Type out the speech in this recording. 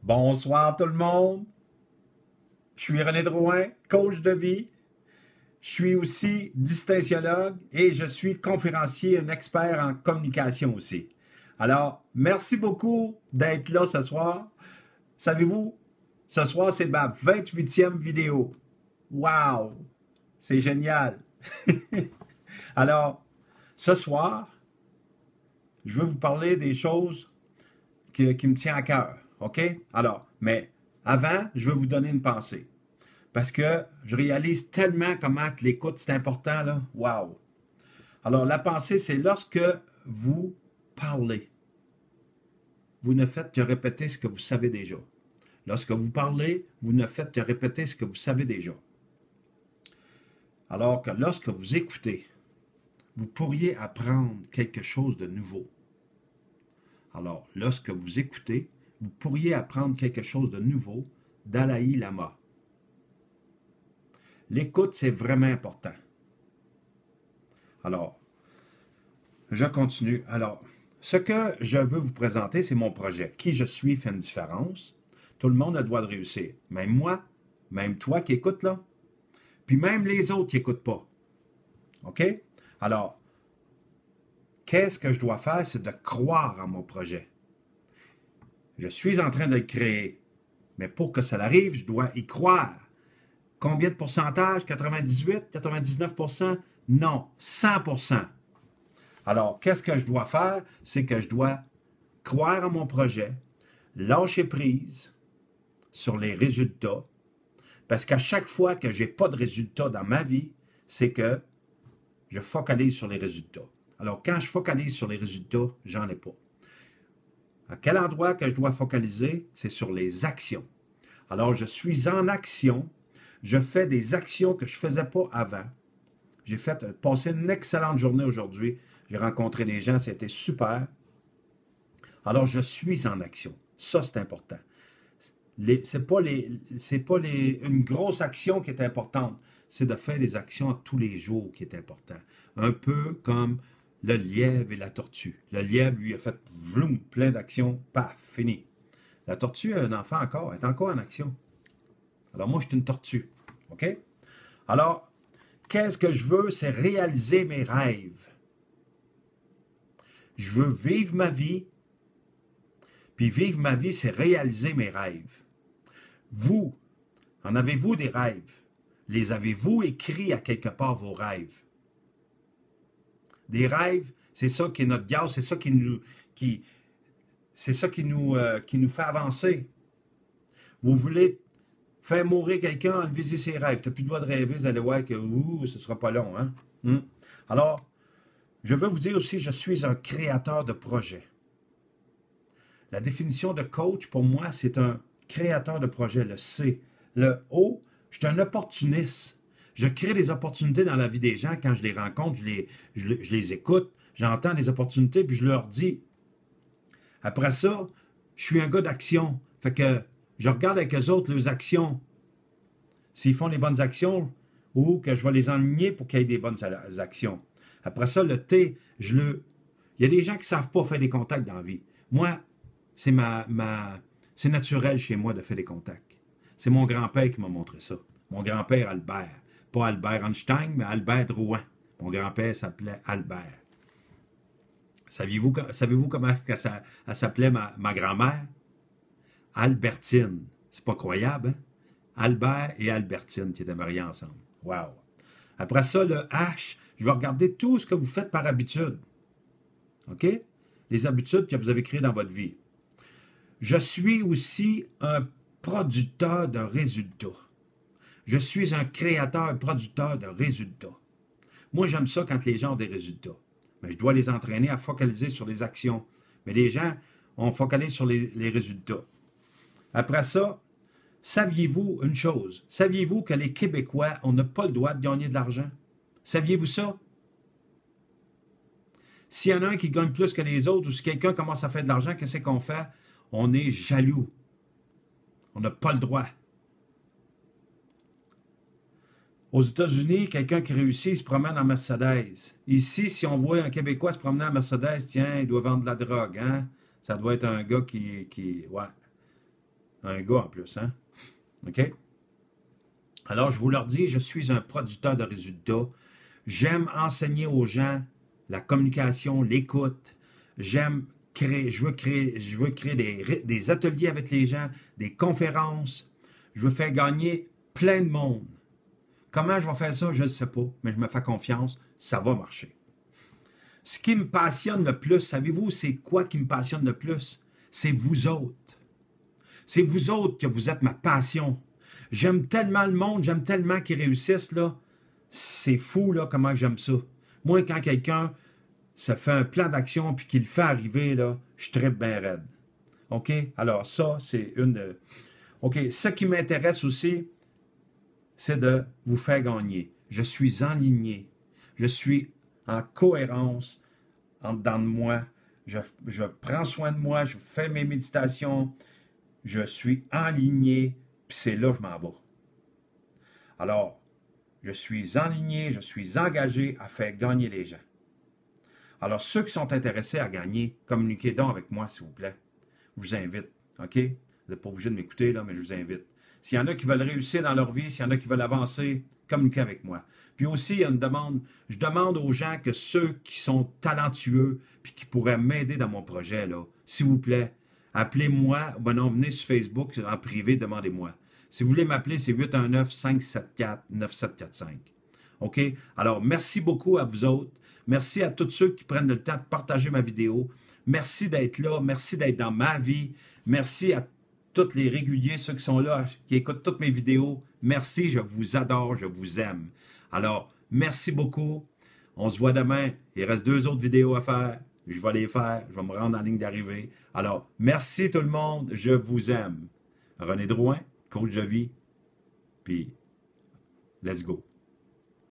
Bonsoir tout le monde. Je suis René Drouin, coach de vie. Je suis aussi distanciologue et je suis conférencier, un expert en communication aussi. Alors, merci beaucoup d'être là ce soir. Savez-vous, ce soir, c'est ma 28e vidéo. Wow! C'est génial. Alors, ce soir, je veux vous parler des choses qui me tiennent à cœur. OK? Alors, mais avant, je veux vous donner une pensée. Parce que je réalise tellement comment que l'écoute, c'est important, là. Wow! Alors, la pensée, c'est lorsque vous parlez, vous ne faites que répéter ce que vous savez déjà. Lorsque vous parlez, vous ne faites que répéter ce que vous savez déjà. Alors que lorsque vous écoutez, vous pourriez apprendre quelque chose de nouveau. Alors, lorsque vous écoutez, vous pourriez apprendre quelque chose de nouveau. Dalai Lama. L'écoute, c'est vraiment important. Alors, je continue. Alors, ce que je veux vous présenter, c'est mon projet. Qui je suis fait une différence. Tout le monde a le droit de réussir. Même moi, même toi qui écoutes là, puis même les autres qui n'écoutent pas. OK? Alors, qu'est-ce que je dois faire? C'est de croire en mon projet. Je suis en train de le créer. Mais pour que ça arrive, je dois y croire. Combien de pourcentage? 98, 99%? Non, 100%. Alors, qu'est-ce que je dois faire? C'est que je dois croire en mon projet, lâcher prise sur les résultats, parce qu'à chaque fois que je n'ai pas de résultats dans ma vie, c'est que je focalise sur les résultats. Alors, quand je focalise sur les résultats, j'en ai pas. À quel endroit que je dois focaliser? C'est sur les actions. Alors, je suis en action. Je fais des actions que je ne faisais pas avant. J'ai passé une excellente journée aujourd'hui. J'ai rencontré des gens, c'était super. Alors, je suis en action. Ça, c'est important. Ce n'est pas une grosse action qui est importante. C'est de faire des actions tous les jours qui est important. Un peu comme le lièvre et la tortue. Le lièvre, lui, a fait vroom, plein d'actions. Paf, fini. La tortue, un enfant encore, est encore en action. Alors, moi, je suis une tortue. OK? Alors, qu'est-ce que je veux? C'est réaliser mes rêves. Je veux vivre ma vie. Puis vivre ma vie, c'est réaliser mes rêves. Vous, en avez-vous des rêves? Les avez-vous écrits à quelque part, vos rêves? Des rêves, c'est ça qui est notre gaz, c'est ça qui nous fait avancer. Vous voulez faire mourir quelqu'un, enlever ses rêves. Tu n'as plus le droit de rêver, vous allez voir que ce ne sera pas long. Hein? Alors, je veux vous dire aussi, je suis un créateur de projet. La définition de coach, pour moi, c'est un créateur de projet, le C. Le O, je suis un opportuniste. Je crée des opportunités dans la vie des gens. Quand je les rencontre, je les écoute, j'entends des opportunités, puis je leur dis. Après ça, je suis un gars d'action. Fait que je regarde avec eux autres leurs actions. S'ils font les bonnes actions, ou que je vais les enligner pour qu'il y ait des bonnes actions. Après ça, le T, il y a des gens qui ne savent pas faire des contacts dans la vie. Moi, c'est c'est naturel chez moi de faire des contacts. C'est mon grand-père qui m'a montré ça. Mon grand-père Albert. Pas Albert Einstein, mais Albert Drouin. Mon grand-père s'appelait Albert. Savez-vous comment elle s'appelait ma grand-mère? Albertine. C'est pas croyable, hein? Albert et Albertine qui étaient mariés ensemble. Wow! Après ça, le H, je vais regarder tout ce que vous faites par habitude. OK? Les habitudes que vous avez créées dans votre vie. Je suis aussi un producteur de résultats. Je suis un créateur, un producteur de résultats. Moi, j'aime ça quand les gens ont des résultats. Mais je dois les entraîner à focaliser sur les actions. Mais les gens, on focalise sur les résultats. Après ça, saviez-vous une chose? Saviez-vous que les Québécois, on n'a pas le droit de gagner de l'argent? Saviez-vous ça? S'il y en a un qui gagne plus que les autres, ou si quelqu'un commence à faire de l'argent, qu'est-ce qu'on fait? On est jaloux. On n'a pas le droit. Aux États-Unis, quelqu'un qui réussit, il se promène en Mercedes. Ici, si on voit un Québécois se promener en Mercedes, tiens, il doit vendre de la drogue, hein? Ça doit être un gars qui ouais. Un gars en plus, hein? OK? Alors, je vous leur dis, je suis un producteur de résultats. J'aime enseigner aux gens la communication, l'écoute. J'aime créer, je veux créer des ateliers avec les gens, des conférences. Je veux faire gagner plein de monde. Comment je vais faire ça, je ne sais pas, mais je me fais confiance, ça va marcher. Ce qui me passionne le plus, savez-vous, c'est quoi qui me passionne le plus? C'est vous autres. C'est vous autres que vous êtes ma passion. J'aime tellement le monde, j'aime tellement qu'ils réussissent, là. C'est fou, là, comment j'aime ça. Moi, quand quelqu'un se fait un plan d'action puis qu'il le fait arriver, là, je trippe bien raide. OK? Alors, ça, c'est une de... OK, ce qui m'intéresse aussi, c'est de vous faire gagner. Je suis enligné. Je suis en cohérence en dedans de moi. Je prends soin de moi, je fais mes méditations, je suis enligné, puis c'est là que je m'en vais. Alors, je suis enligné, je suis engagé à faire gagner les gens. Alors, ceux qui sont intéressés à gagner, communiquez donc avec moi, s'il vous plaît. Je vous invite, OK? Vous n'êtes pas obligé de m'écouter, là, mais je vous invite. S'il y en a qui veulent réussir dans leur vie, s'il y en a qui veulent avancer, communiquez avec moi. Puis aussi, il y a une demande. Je demande aux gens que ceux qui sont talentueux puis qui pourraient m'aider dans mon projet, là, s'il vous plaît, appelez-moi. Ben non, venez sur Facebook, en privé, demandez-moi. Si vous voulez m'appeler, c'est 819-574-9745. OK? Alors, merci beaucoup à vous autres. Merci à tous ceux qui prennent le temps de partager ma vidéo. Merci d'être là. Merci d'être dans ma vie. Merci à tous les réguliers, ceux qui sont là, qui écoutent toutes mes vidéos. Merci, je vous adore, je vous aime. Alors, merci beaucoup. On se voit demain. Il reste 2 autres vidéos à faire. Je vais les faire. Je vais me rendre en ligne d'arrivée. Alors, merci tout le monde. Je vous aime. René Drouin, coach de vie. Puis, let's go.